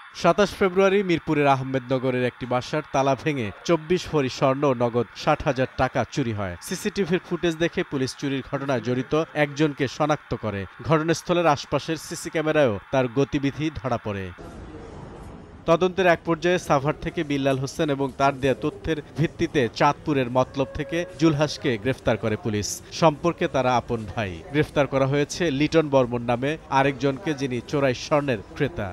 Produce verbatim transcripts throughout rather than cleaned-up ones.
সাতাশ ফেব্রুয়ারি মিরপুরের আহমেদনগরের একটি বাসার তালা ভেঙে চব্বিশ ভরি স্বর্ণ ও নগদ ষাট হাজার টাকা চুরি হয়। সিসিটিভির ফুটেজ দেখে পুলিশ চুরির ঘটনায় জড়িত একজনকে শনাক্ত করে। ঘটনাস্থলের আশপাশের সিসি ক্যামেরায়ও তার গতিবিধি ধরা পড়ে। তদন্তের এক পর্যায়ে সাভার থেকে বিল্লাল হোসেন এবং তার দেয়া তথ্যের ভিত্তিতে চাঁদপুরের মতলব থেকে জুলহাসকে গ্রেফতার করে পুলিশ। সম্পর্কে তারা আপন ভাই। গ্রেফতার করা হয়েছে লিটন বর্মন নামে আরেকজনকে, যিনি চোরাই স্বর্ণের ক্রেতা।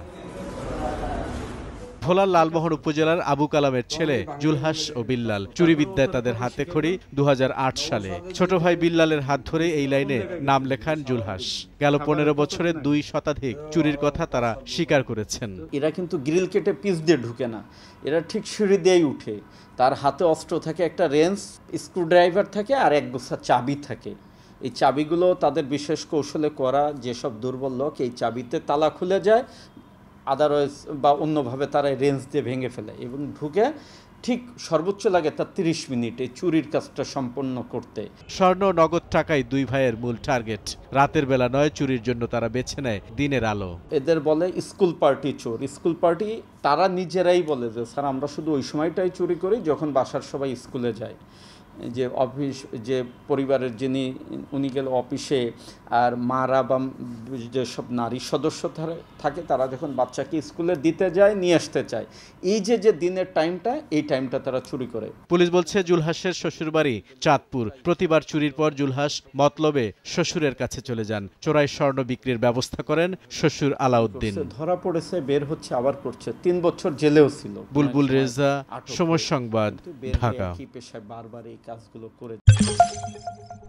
ভোলার লালমোহন উপজেলার আবু কালামের ছেলে জুলহাস ও বিল্লাল চুরিবিদ্যায় তাদের হাতে খড়ি দু হাজার আট সালে। ছোট ভাই বিল্লালের হাত ধরে এই লাইনে নাম লেখান জুলহাস। গেল পনেরো বছরে দুই শতাধিক চুরির কথা তারা স্বীকার করেছেন। এরা কিন্তু গ্রিল কেটে পিস দিয়ে ঢুকে না, এরা ঠিক সিঁড়ি দিয়েই উঠে। তার হাতে অস্ত্র থাকে, একটা রেঞ্চ, স্ক্রুড্রাইভার থাকে আর এক গোছা চাবি থাকে। এই চাবিগুলো তাদের বিশেষ কৌশলে করা। যেসব দুর্বল লোক এই চাবিতে তালা খুলে যায়, আদারওয়াইজ বা অন্যভাবে তারা রেঞ্জ দিয়ে ভেঙে ফেলে এবং ঢুকে ঠিক সর্বোচ্চ লাগে তার তিরিশ মিনিটে চুরির কাজটা সম্পন্ন করতে। স্বর্ণ নগদ টাকাই দুই ভাইয়ের মূল টার্গেট। রাতের বেলা নয়, চুরির জন্য তারা বেছে নেয় দিনের আলো। এদের বলে স্কুল পার্টি চোর। স্কুল পার্টি তারা নিজেরাই বলে যে স্যার আমরা শুধু ওই সময়টাই চুরি করি যখন বাসার সবাই স্কুলে যায়। যে অফিস, যে পরিবারের যিনি উনি গেলে অফিসে, আর মারা বা যেসব নারী সদস্য থাকে তারা যখন বাচ্চাকে স্কুলে দিতে যায়, নিয়ে আসতে চায়, এই যে যে দিনের টাইমটা, এই টাইমটা তারা চুরি করে। পুলিশ বলছে জুলহাসের শ্বশুরবাড়ি চাঁদপুর। প্রতিবার চুরির পর জুলহাস মতলবে শ্বশুরের কাছে চলে যান। চোরাই স্বর্ণ বিক্রির ব্যবস্থা করেন শ্বশুর আলাউদ্দিন। ধরা পড়েছে, বের হচ্ছে, আবার করছে। তিন বছর জেলেও ছিল। বুলবুল রেজা, সময় সংবাদ, ঢাকা। কি পেশায় বারবার এই কাজগুলো করে।